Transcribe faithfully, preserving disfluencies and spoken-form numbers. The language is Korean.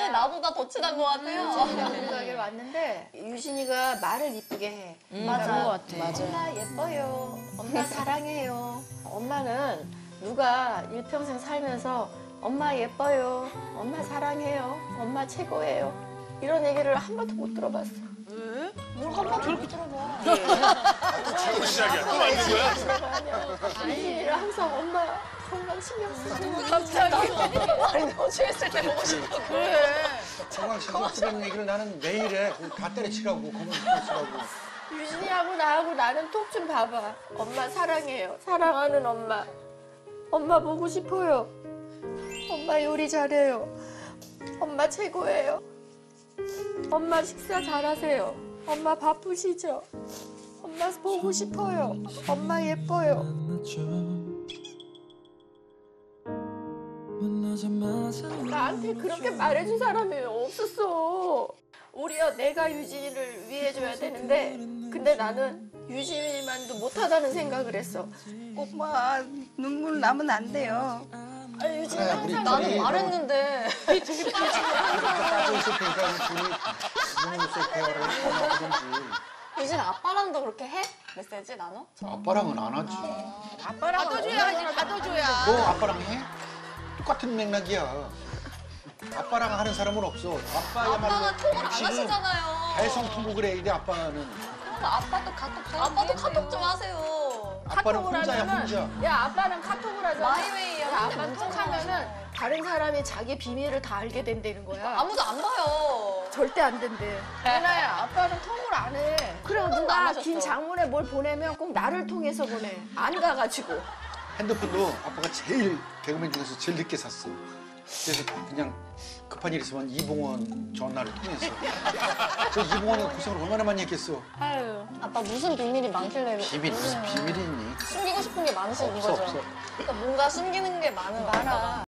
왜 나보다 더 친한 것 같아요? 유진이가 우리 가게에 왔는데 유진이가 말을 이쁘게 해. 음, 맞아. 것 같아. 맞아. 엄마 예뻐요. 엄마 사랑해요. 엄마는 누가 일평생 살면서 엄마 예뻐요. 엄마 사랑해요. 엄마 최고예요. 이런 얘기를 한 번도 못 들어봤어. 왜? 뭘 한 번도 못 들어봐. 새로운 시작이야. 또 만든 거야? 유진이를 항상 엄마 건강 신경 쓰고. 갑자기. 아니, 너 취했을 때 보고 싶어. 그래. 건강 신경 쓰는 얘기를 나는 매일 해. 그거 다 때려치라고. 건강 신경 쓰라고. 유진이하고 나하고 나는 톡 좀 봐봐. 엄마 사랑해요. 사랑하는 엄마. 엄마 보고 싶어요. 엄마 요리 잘해요. 엄마 최고예요. 엄마 식사 잘하세요. 엄마 바쁘시죠? 엄마 보고 싶어요. 엄마 예뻐요. 나한테 그렇게 말해준 사람이 없었어. 오히려 내가 유진이를 위해줘야 되는데 근데 나는 유진이만도 못하다는 생각을 했어. 오빠 눈물 나면 안 돼요. 아니, 유진이 그래, 우리 항상 나는 둘이 말했는데. 이렇게 따져 있을 테니까 둘이 눈물색 대화를 하든지. 유진 아빠랑도 그렇게 해? 메시지 나눠? 아빠랑은 안 하지. 아빠랑 받아줘야지, 받아줘야. 너 아빠랑 해? 똑같은 맥락이야. 아빠랑 하는 사람은 없어. 아빠야말로 아빠가 톡을 안 지금 하시잖아요. 대성통곡을 해, 이래 아빠는. 그럼 아빠도 카톡 좀 아빠도 카톡 좀 하세요. 아빠는 카톡을 혼자야, 하면은 혼자. 야 아빠는 카톡을 하잖아. 마이웨이야. 야, 아빠 톡 하면은 다른 사람이 자기 비밀을 다 알게 된다는 거야. 아무도 안 봐요. 절대 안 된대. 유나야 아빠는 톡을 안 해. 그래 안 누가 하셨어. 긴 장문에 뭘 보내면 꼭 나를 통해서 보내. 안 가가지고. 핸드폰도 아빠가 제일 개그맨 중에서 제일 늦게 샀어. 그래서 그냥 급한 일 있으면 이봉원 전화를 통해서. 저 이봉원이 고생을 얼마나 많이 했겠어. 아유, 아빠 무슨 비밀이 많길래 비밀, 무슨 비밀이 있니? 숨기고 싶은 게 많으신 없어, 거죠? 없어. 그러니까 뭔가 숨기는 게 많은 많아.